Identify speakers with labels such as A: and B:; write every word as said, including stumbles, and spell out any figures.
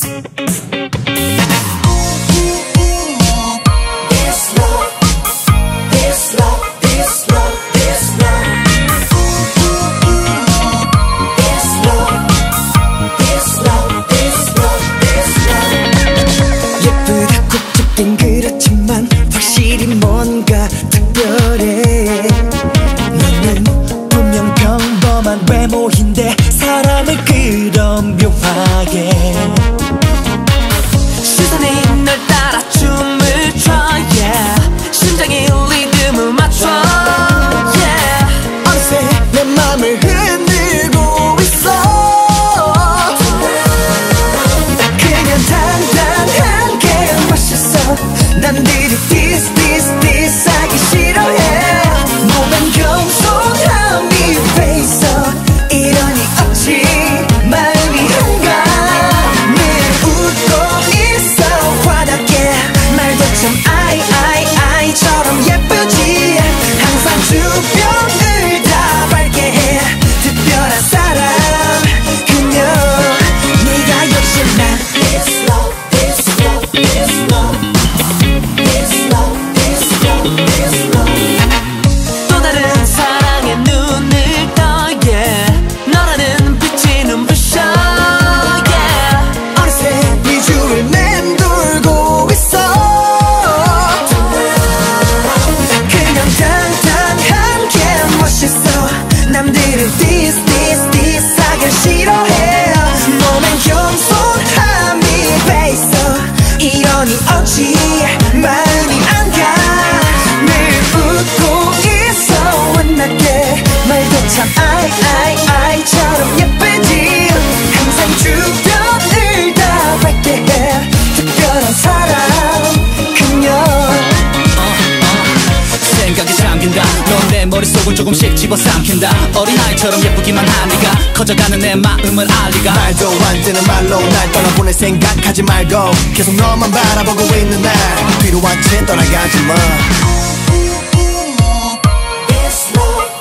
A: 그렇지만 확실히 뭔가 특별해. 너는 분명 평범한 외모인데 사람을 그런 묘하게
B: 시선이 널 따라 춤을 춰 yeah. 심장이 리듬을 맞춰 yeah.
A: 어느새 내 맘을 흔들고 있어. 그냥 단단한 게 멋있어. 남들이 디스 디스 디스 하기 싫어해. 몸엔 겸손함이 배있어. 이러니 어찌 마음이 한가. 늘 웃고 있어 화답게. 말도 참 아이 아이 아이처럼 예쁘지. 항상 주변을 다 밝게 해. 특별한 사람 그녀. 네가 역시 난 This love, this love, this love.
B: 또 다른 사랑에 눈을 떠 yeah. 너라는 빛이 눈부셔 yeah.
A: 어느새 네 주를 맴돌고 있어. 그냥 단단한 게 멋있어. 남들은 디스 디스 디스 하길 싫어해. 몸엔 겸손함이 배있어. 이러니 어찌 마음이 안 가. 늘 웃고 있어 완나게. 말도 참 아이 아이 아이처럼 예쁘지. 항상 주변을 다 밝게 해. 특별한 사람 그녀.
C: 생각에 잠긴다. 넌 내 머릿속을 조금씩 집어삼킨다. 어린아이처럼 예쁘기만 한 네가 커져가는 내 마음을 알리가.
A: 말도 안 되는 말로 날 떠나보낼 생각하지 말고 계속 너만 바라보고 있는 날 필요한 채 떠나가지 마. This love